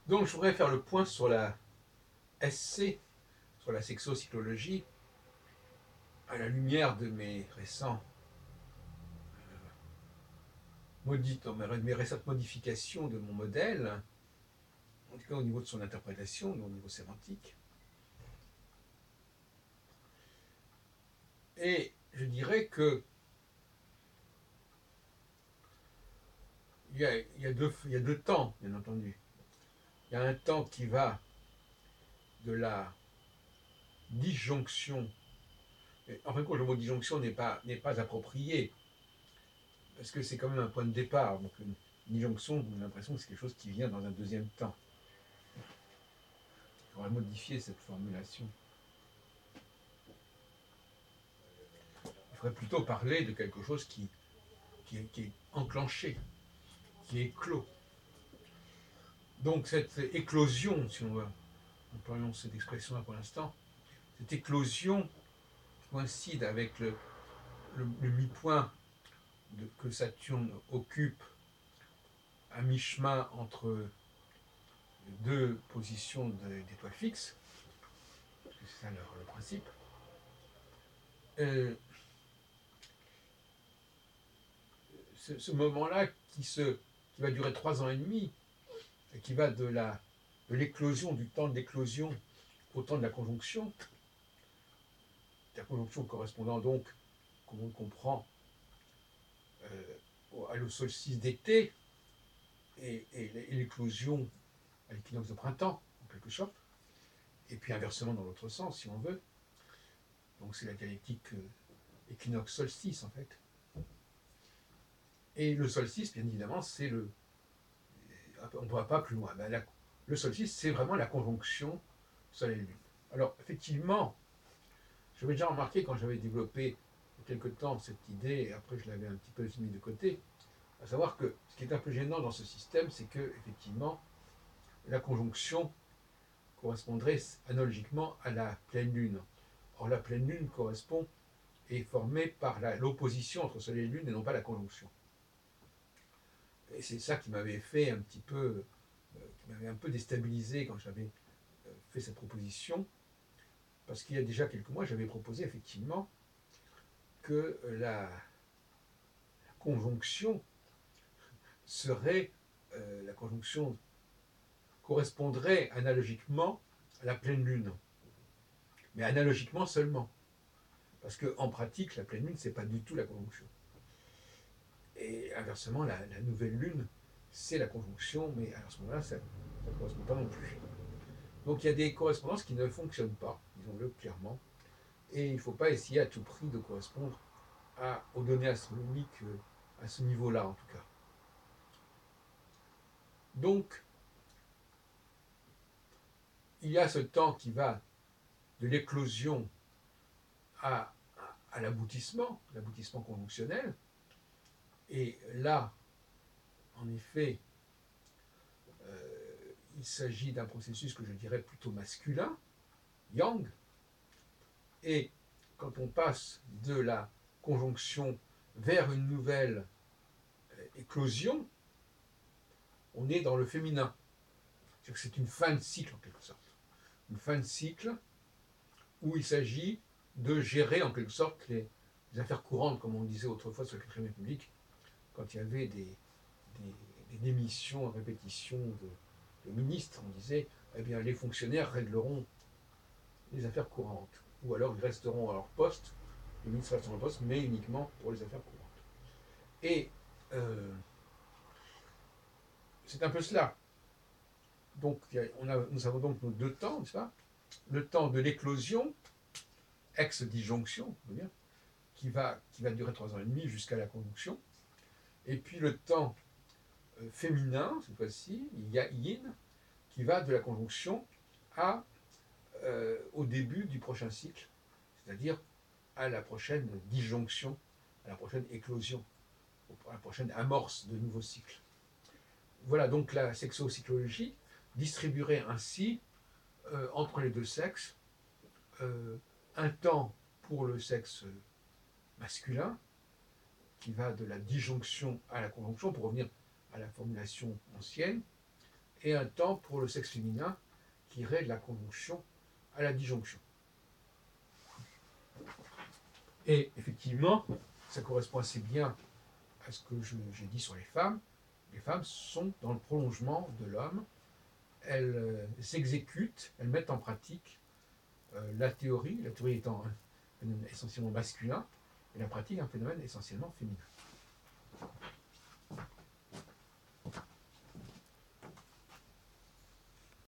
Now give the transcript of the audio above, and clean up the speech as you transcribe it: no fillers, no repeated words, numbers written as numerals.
Donc, je voudrais faire le point sur la SC, sur la sexocyclologie, à la lumière de mes récentes modifications de mon modèle, en tout cas au niveau de son interprétation, au niveau sémantique. Et je dirais que il y a deux temps, bien entendu. Il y a un temps qui va de la disjonction. En fin de compte, le mot disjonction n'est pas approprié, parce que c'est quand même un point de départ. Donc, une disjonction, on a l'impression que c'est quelque chose qui vient dans un deuxième temps. On va modifier cette formulation. Il faudrait plutôt parler de quelque chose qui est enclenché, qui est clos. Donc cette éclosion, si on veut, employons cette expression-là pour l'instant, cette éclosion coïncide avec le mi-point que Saturne occupe à mi-chemin entre deux positions d'étoiles fixes, c'est ça le principe. Euh, ce moment-là qui va durer 3 ans et demi, et qui va de l'éclosion, du temps de l'éclosion au temps de la conjonction correspondant donc, comme on le comprend, au solstice d'été et l'éclosion à l'équinoxe de printemps, en quelque sorte, et puis inversement dans l'autre sens, si on veut. Donc c'est la dialectique équinoxe-solstice, en fait. Et le solstice, bien évidemment, c'est le. On ne va pas plus loin. Le solstice, c'est vraiment la conjonction Soleil-Lune. Alors, effectivement, j'avais déjà remarqué quand j'avais développé il y a quelque temps cette idée, et après je l'avais un petit peu mis de côté, à savoir que ce qui est un peu gênant dans ce système, c'est que, effectivement, la conjonction correspondrait analogiquement à la pleine lune. Or, la pleine lune est formée par l'opposition entre Soleil et Lune et non pas la conjonction. Et c'est ça qui m'avait fait un petit peu, qui m'avait un peu déstabilisé quand j'avais fait cette proposition, parce qu'il y a déjà quelques mois, j'avais proposé effectivement que la conjonction serait, la conjonction correspondrait analogiquement à la pleine lune, mais analogiquement seulement, parce qu'en pratique, la pleine lune, c'est pas du tout la conjonction. Et inversement, la nouvelle lune, c'est la conjonction, mais à ce moment-là, ça ne correspond pas non plus. Donc il y a des correspondances qui ne fonctionnent pas, disons-le clairement, et il ne faut pas essayer à tout prix de correspondre aux données astronomiques à ce niveau-là, en tout cas. Donc, il y a ce temps qui va de l'éclosion à, à l'aboutissement conjonctionnel, et là, en effet, il s'agit d'un processus que je dirais plutôt masculin, yang, et quand on passe de la conjonction vers une nouvelle éclosion, on est dans le féminin. C'est-à-dire que c'est une fin de cycle en quelque sorte. Une fin de cycle où il s'agit de gérer en quelque sorte les affaires courantes, comme on disait autrefois sur la 4ème République, quand il y avait des démissions, répétitions de ministres, on disait eh bien les fonctionnaires régleront les affaires courantes. Ou alors ils resteront à leur poste, les ministres resteront à leur poste, mais uniquement pour les affaires courantes. Et c'est un peu cela. Donc nous avons donc nos deux temps, n'est-ce pas? Le temps de l'éclosion, ex-disjonction, qui va durer 3 ans et demi jusqu'à la conjonction. Et puis le temps féminin, cette fois-ci, yin, qui va de la conjonction au début du prochain cycle, c'est-à-dire à la prochaine disjonction, à la prochaine éclosion, à la prochaine amorce de nouveaux cycles. Voilà donc la sexocyclologie distribuerait ainsi entre les deux sexes un temps pour le sexe masculin qui va de la disjonction à la conjonction, pour revenir à la formulation ancienne, et un temps pour le sexe féminin qui irait de la conjonction à la disjonction. Et effectivement, ça correspond assez bien à ce que j'ai dit sur les femmes. Les femmes sont dans le prolongement de l'homme. Elles s'exécutent, elles mettent en pratique la théorie étant un phénomène essentiellement masculin, et la pratique un phénomène essentiellement féminin.